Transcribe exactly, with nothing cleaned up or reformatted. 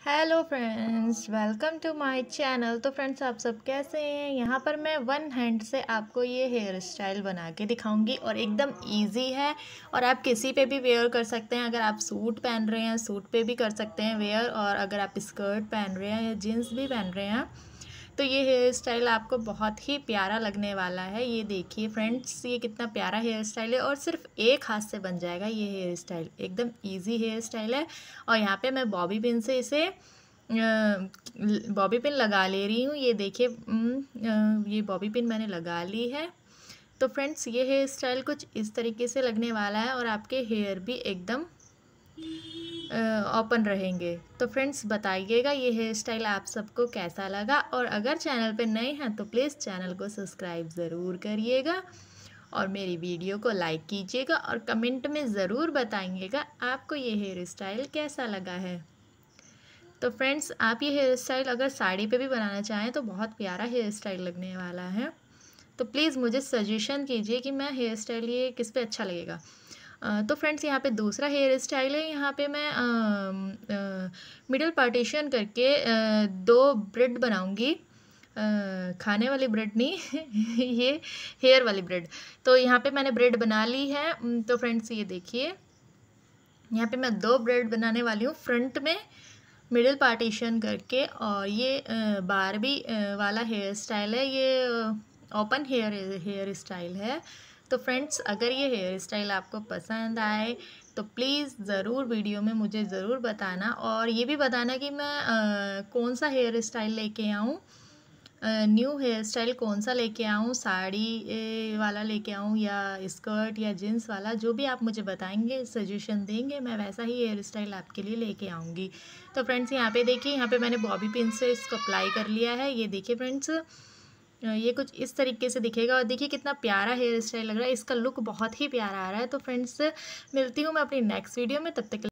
Hello friends, welcome to my channel. तो friends, आप सब कैसे हैं। यहाँ पर मैं वन हैंड से आपको ये हेयर स्टाइल बना के दिखाऊंगी और एकदम इजी है और आप किसी पे भी वेयर कर सकते हैं। अगर आप सूट पहन रहे हैं सूट पे भी कर सकते हैं वेयर, और अगर आप स्कर्ट पहन रहे हैं या जीन्स भी पहन रहे हैं तो ये हेयर स्टाइल आपको बहुत ही प्यारा लगने वाला है। ये देखिए फ्रेंड्स, ये कितना प्यारा हेयर स्टाइल है और सिर्फ एक हाथ से बन जाएगा ये हेयर स्टाइल। एकदम इजी हेयर स्टाइल है। और यहाँ पे मैं बॉबी पिन से इसे बॉबी पिन लगा ले रही हूँ। ये देखिए, ये बॉबी पिन मैंने लगा ली है। तो फ्रेंड्स, ये हेयर स्टाइल कुछ इस तरीके से लगने वाला है और आपके हेयर भी एकदम ओपन रहेंगे। तो फ्रेंड्स, बताइएगा ये हेयर स्टाइल आप सबको कैसा लगा, और अगर चैनल पे नए हैं तो प्लीज़ चैनल को सब्सक्राइब ज़रूर करिएगा और मेरी वीडियो को लाइक कीजिएगा और कमेंट में ज़रूर बताइएगा आपको ये हेयर स्टाइल कैसा लगा है। तो फ्रेंड्स, आप ये हेयर स्टाइल अगर साड़ी पे भी बनाना चाहें तो बहुत प्यारा हेयर स्टाइल लगने वाला है। तो प्लीज़ मुझे सजेशन कीजिए कि मैं हेयर स्टाइल ये किस पे अच्छा लगेगा। तो फ्रेंड्स, यहाँ पे दूसरा हेयर स्टाइल है। यहाँ पे मैं मिडल पार्टीशन करके आ, दो ब्रेड बनाऊंगी। खाने वाली ब्रेड नहीं ये हेयर वाली ब्रेड। तो यहाँ पे मैंने ब्रेड बना ली है। तो फ्रेंड्स, ये देखिए, यहाँ पे मैं दो ब्रेड बनाने वाली हूँ फ्रंट में मिडिल पार्टीशन करके। और ये बारबी वाला हेयर स्टाइल है, ये ओपन हेयर हेयर स्टाइल है। तो फ्रेंड्स, अगर ये हेयर स्टाइल आपको पसंद आए तो प्लीज़ ज़रूर वीडियो में मुझे ज़रूर बताना, और ये भी बताना कि मैं आ, कौन सा हेयर स्टाइल लेके आऊँ, न्यू हेयर स्टाइल कौन सा लेके आऊँ, साड़ी वाला लेके आऊँ या स्कर्ट या जीन्स वाला। जो भी आप मुझे बताएंगे, सजेशन देंगे, मैं वैसा ही हेयर स्टाइल आपके लिए लेके आऊँगी। तो फ्रेंड्स, यहाँ पे देखिए, यहाँ पे मैंने बॉबी पिन से इसको अप्लाई कर लिया है। ये देखिए फ्रेंड्स, ये कुछ इस तरीके से दिखेगा और देखिए कितना प्यारा हेयर स्टाइल लग रहा है। इसका लुक बहुत ही प्यारा आ रहा है। तो फ्रेंड्स, मिलती हूँ मैं अपनी नेक्स्ट वीडियो में, तब तक